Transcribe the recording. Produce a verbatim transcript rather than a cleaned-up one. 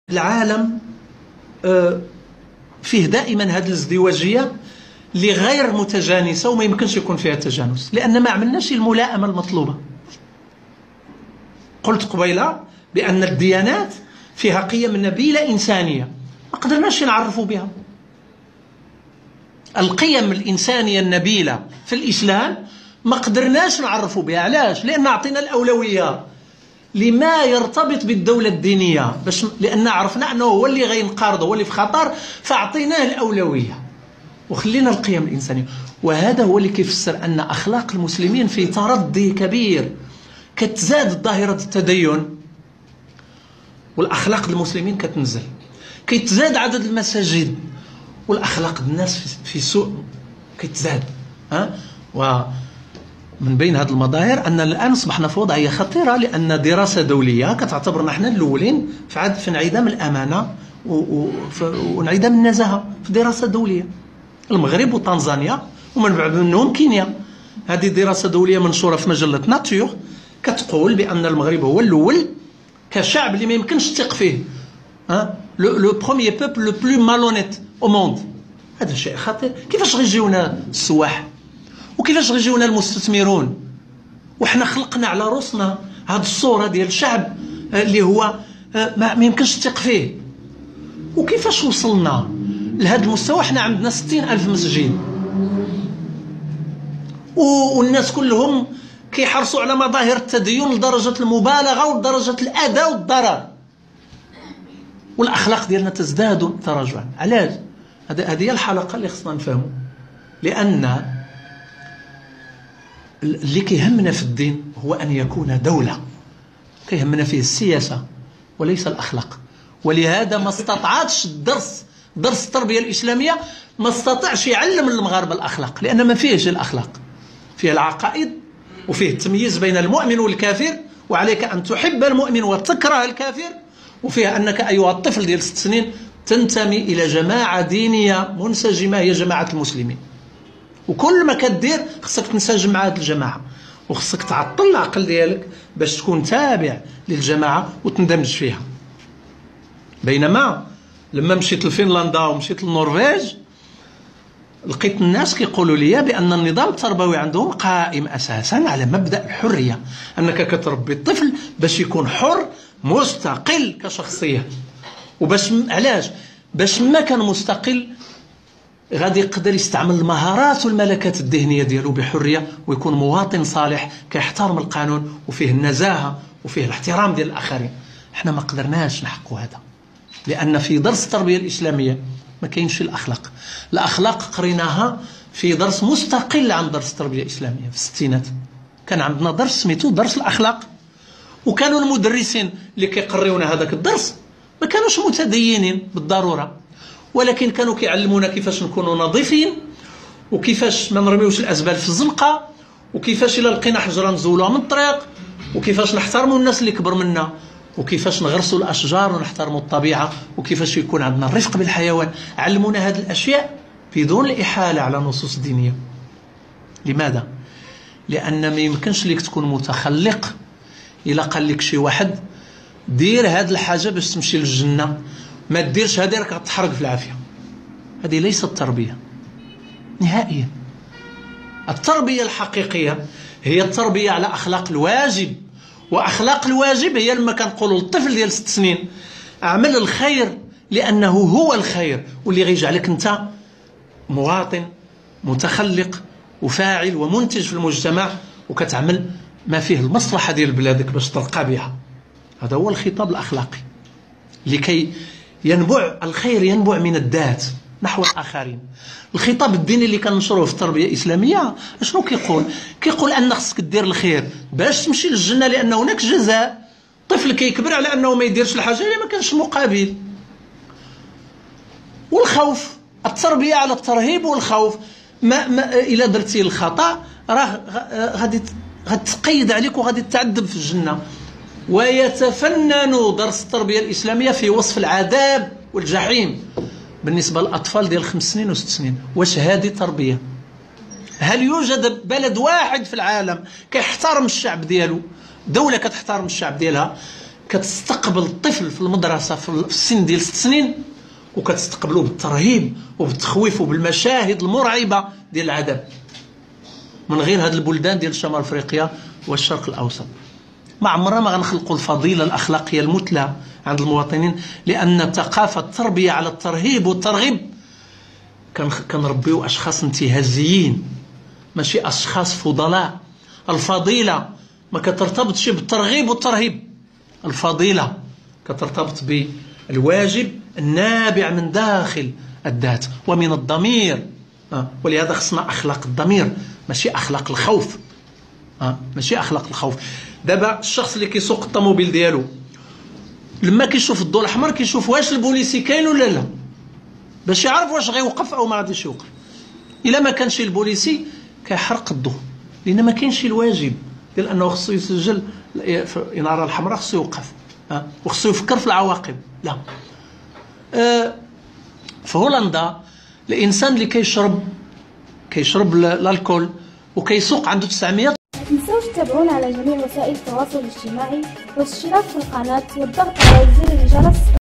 العالم فيه دائما هذه الازدواجية اللي غير متجانسة وما يمكنش يكون فيها تجانس، لأن ما عملناش الملائمة المطلوبة. قلت قبيلة بأن الديانات فيها قيم نبيلة إنسانية ما قدرناش نعرفوا بها. القيم الإنسانية النبيلة في الإسلام ما قدرناش نعرفوا بها. علاش؟ لأن أعطينا الأولوية لما يرتبط بالدولة الدينية، باش لأن عرفنا أنه هو اللي غينقرض، هو اللي في خطر، فأعطيناه الأولوية وخلينا القيم الإنسانية. وهذا هو اللي كيفسر أن أخلاق المسلمين في تردي كبير. كتزاد ظاهرة التدين والأخلاق المسلمين كتنزل، كيتزاد عدد المساجد والأخلاق الناس في سوء كيتزاد. ها ومن بين هذه المظاهر أن الآن أصبحنا في وضعية خطيرة، لأن دراسة دولية كتعتبرنا احنا الأولين في عاد في انعدام الأمانة وانعدام النزاهة في دراسة دولية. المغرب وطنزانيا ومن بعد منهم كينيا. هذه دراسة دولية منشورة في مجلة ناتيور كتقول بأن المغرب هو الأول كشعب اللي ما يمكنش تثق فيه. ها لو بروميير بوبل لو بلو مالونيت او موند. هذا شيء خطير. كيفاش غيجيونا السواح وكيفاش غيجيونا المستثمرون وحنا خلقنا على راسنا هذه الصورة ديال الشعب اللي هو ما يمكنش تثق فيه؟ وكيفاش وصلنا لهذا المستوى؟ حنا عندنا ستين ألف مسجد والناس كلهم كيحرصوا على مظاهر التدين لدرجة المبالغة ولدرجة الأذى والضرر، والأخلاق ديالنا تزداد تراجعا. علاش؟ هذه هي الحلقة اللي خصنا نفهموا. لأن اللي كيهمنا في الدين هو أن يكون دولة، كيهمنا فيه السياسة وليس الأخلاق. ولهذا ما استطاعتش الدرس درس التربية الإسلامية ما استطاعش يعلم المغاربة الأخلاق، لأن ما فيهش الأخلاق، فيه العقائد وفيه التمييز بين المؤمن والكافر، وعليك أن تحب المؤمن وتكره الكافر، وفيها أنك أيها الطفل ديال ست سنين تنتمي إلى جماعة دينية منسجمة هي جماعة المسلمين، وكل ما كدير خصك تنسجم مع هذه الجماعة، وخصك تعطل العقل ديالك باش تكون تابع للجماعة وتندمج فيها. بينما لما مشيت لفنلندا ومشيت للنرويج لقيت الناس كيقولوا لي بأن النظام التربوي عندهم قائم أساسا على مبدأ الحرية، أنك كتربي الطفل باش يكون حر مستقل كشخصية. وباش علاش؟ باش ما كان مستقل غادي يقدر يستعمل المهارات والملكات الذهنية ديالو بحرية ويكون مواطن صالح كيحترم القانون وفيه النزاهة وفيه الاحترام ديال الآخرين. احنا ما قدرناش نحقق هذا، لأن في درس التربية الإسلامية ما كاينش الأخلاق. الأخلاق قريناها في درس مستقل عن درس التربية الإسلامية في الستينات. كان عندنا درس سميتو درس الأخلاق، وكانوا المدرسين اللي كيقريونا هذاك الدرس ما كانوش متدينين بالضرورة، ولكن كانوا كيعلمونا كيفاش نكونوا نظيفين، وكيفاش ما نرميوش الأزبال في الزنقة، وكيفاش إلا لقينا حجرة نزولوها من الطريق، وكيفاش نحترموا الناس اللي كبر منا، وكيفاش نغرسوا الأشجار ونحترموا الطبيعة، وكيفاش يكون عندنا الرفق بالحيوان. علمونا هذه الأشياء بدون الإحالة على نصوص دينية. لماذا؟ لأن ما يمكنش ليك تكون متخلق إلا قال لك شي واحد دير هذه الحاجة باش تمشي للجنة، ما ديرش هذه راك غتحرق في العافية. هذه ليست التربية نهائيا. التربية الحقيقية هي التربية على أخلاق الواجب، وأخلاق الواجب هي لما كنقولوا للطفل ديال ست سنين اعمل الخير لأنه هو الخير، واللي غيجعلك أنت مواطن متخلق وفاعل ومنتج في المجتمع، وكتعمل ما فيه المصلحة ديال بلادك باش ترقى بها. هذا هو الخطاب الأخلاقي، لكي ينبع الخير ينبع من الذات نحو الآخرين. الخطاب الديني اللي كننشروه في التربية الإسلامية شنو كيقول؟ كيقول أن خصك دير الخير باش تمشي للجنة، لأن هناك جزاء. طفل كيكبر على أنه ما يديرش الحاجة اللي ما كانش مقابل. والخوف، التربية على الترهيب والخوف. ما, ما إلا درتي الخطأ راه غادي غتقيد عليك وغادي تعذب في الجنة. ويتفنن درس التربية الإسلامية في وصف العذاب والجحيم بالنسبة للأطفال ديال خمس سنين وست سنين. واش هذه تربية؟ هل يوجد بلد واحد في العالم كيحترم الشعب ديالو، دولة كتحترم الشعب ديالها، كتستقبل الطفل في المدرسة في السن ديال ست سنين وكتستقبلوه بالترهيب وبالتخويف وبالمشاهد المرعبة ديال العذاب من غير هاد البلدان ديال شمال افريقيا والشرق الاوسط. ما عمرنا ما غنخلقوا الفضيلة الأخلاقية المثلى عند المواطنين، لأن ثقافة التربية على الترهيب والترغيب كنربيو أشخاص انتهازيين ماشي أشخاص فضلاء. الفضيلة ما كترتبطش بالترغيب والترهيب، الفضيلة كترتبط بالواجب النابع من داخل الذات ومن الضمير. ولهذا خصنا أخلاق الضمير ماشي أخلاق الخوف. أه؟ ماشي اخلاق الخوف. دابا الشخص اللي كيسوق الطوموبيل ديالو لما كيشوف الضوء الاحمر كيشوف واش البوليسي كاين ولا لا باش يعرف واش غيوقف او ما غاديش يوقف. الا ما كانش البوليسي كيحرق الضوء لان ما كاينش الواجب ديال انه خصو يسجل في الاناره الحمراء، خصو يوقف أه؟ وخصو يفكر في العواقب. لا أه في هولندا الانسان اللي كيشرب كيشرب الالكول وكيسوق عنده تسعمية. ما تنسوش تتابعونا على جميع وسائل التواصل الاجتماعي والاشتراك في القناة والضغط على زر الجرس